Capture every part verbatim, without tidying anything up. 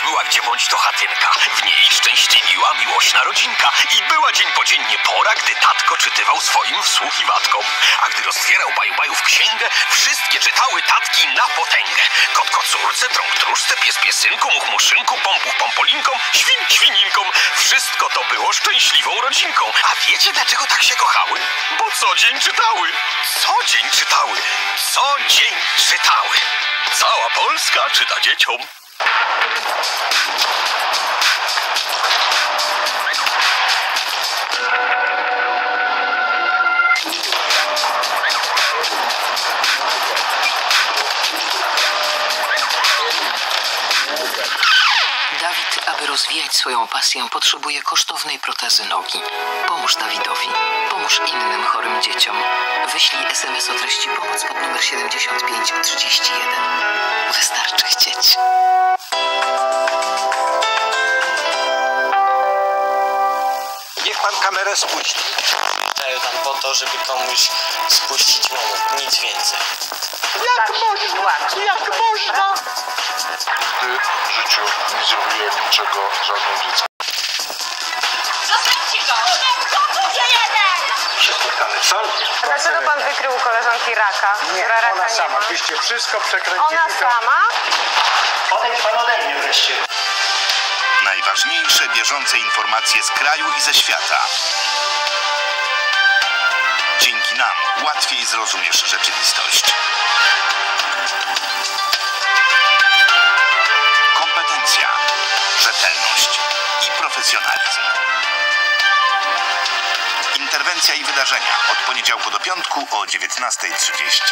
była gdzie bądź to chatynka. W niej szczęśliwiła miłośna rodzinka. I była dzień po dziennie pora, gdy tatko czytywał swoim wsłuchiwatkom. A gdy roztwierał baju-bajów księgę, wszystkie czytały tatki na potęgę. Kot kocurce, trąg truszce, pies piesynku, much muszynku, pompuch pompolinkom, świn świninkom. Wszystko to było szczęśliwą rodzinką. A wiecie, dlaczego tak się kochały? Bo co dzień czytały. Co dzień czytały. Co dzień czytały. Cała Polska czyta dzieciom. Dawid, aby rozwijać swoją pasję, potrzebuje kosztownej protezy nogi. Pomóż Dawidowi. Pomóż innym chorym dzieciom. Wyślij es em es o treści pomoc pod numer siedemdziesiąt pięć trzydzieści jeden. Wystarczy chcieć. Niech pan kamerę spuści. Daję tam po to, żeby komuś spuścić moment, nic więcej. Jak można? Jak można? Nigdy w życiu nie zrobiłem niczego żadnym dziecku. Zostawcie go! Zostawcie jeden! Się spotkamy w sądzie. A dlaczego pan wykrył u koleżanki raka? Nie, która raka ona nie sama. ma? Byście wszystko przekręcili. Ona sama? Odejdź pan ode mnie wreszcie. Najważniejsze bieżące informacje z kraju i ze świata. Dzięki nam łatwiej zrozumiesz rzeczywistość. Kompetencja, rzetelność i profesjonalizm. Interwencja i wydarzenia od poniedziałku do piątku o dziewiętnasta trzydzieści.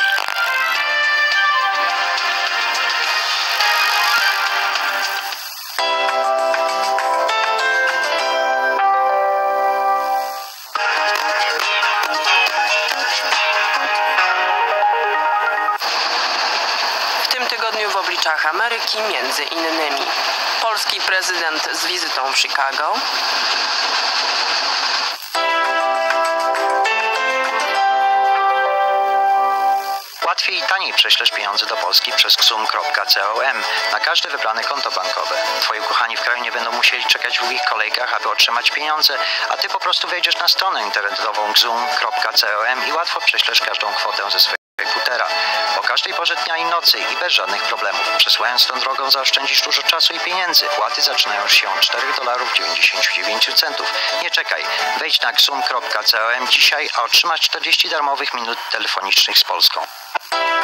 W tym tygodniu w obliczach Ameryki między innymi polski prezydent z wizytą w Chicago, Łatwiej i taniej prześlesz pieniądze do Polski przez ksum kropka com na każde wybrane konto bankowe. Twoi ukochani w kraju nie będą musieli czekać w długich kolejkach, aby otrzymać pieniądze, a ty po prostu wejdziesz na stronę internetową ksum kropka com i łatwo prześlesz każdą kwotę ze swojego komputera. O każdej porze dnia i nocy i bez żadnych problemów. Przesyłając tą drogą zaoszczędzisz dużo czasu i pieniędzy. Płaty zaczynają się od czterech dolarów dziewięćdziesiąt dziewięć centów. Nie czekaj. Wejdź na ksum kropka com dzisiaj, a otrzymasz czterdzieści darmowych minut telefonicznych z Polską.